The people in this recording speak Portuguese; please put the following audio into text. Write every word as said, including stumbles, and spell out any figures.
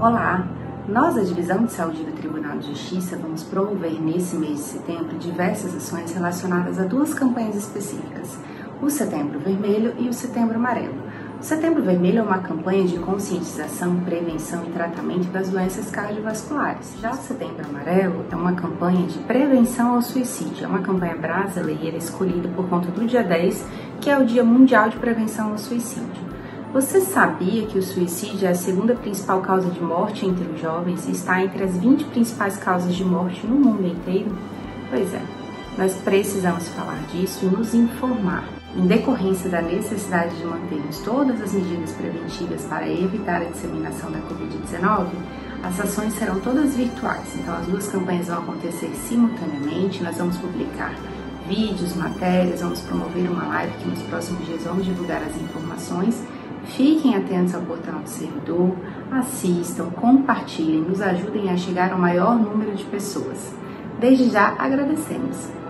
Olá! Nós, da Divisão de Saúde do Tribunal de Justiça, vamos promover nesse mês de setembro diversas ações relacionadas a duas campanhas específicas, o Setembro Vermelho e o Setembro Amarelo. O Setembro Vermelho é uma campanha de conscientização, prevenção e tratamento das doenças cardiovasculares. Já o Setembro Amarelo é uma campanha de prevenção ao suicídio. É uma campanha brasileira escolhida por conta do dia dez, que é o Dia Mundial de Prevenção ao Suicídio. Você sabia que o suicídio é a segunda principal causa de morte entre os jovens e está entre as vinte principais causas de morte no mundo inteiro? Pois é, nós precisamos falar disso e nos informar. Em decorrência da necessidade de mantermos todas as medidas preventivas para evitar a disseminação da covid dezenove, as ações serão todas virtuais, então as duas campanhas vão acontecer simultaneamente. Nós vamos publicar vídeos, matérias, vamos promover uma live que nos próximos dias vamos divulgar as informações. Fiquem atentos ao portal do servidor, assistam, compartilhem, nos ajudem a chegar ao maior número de pessoas. Desde já agradecemos.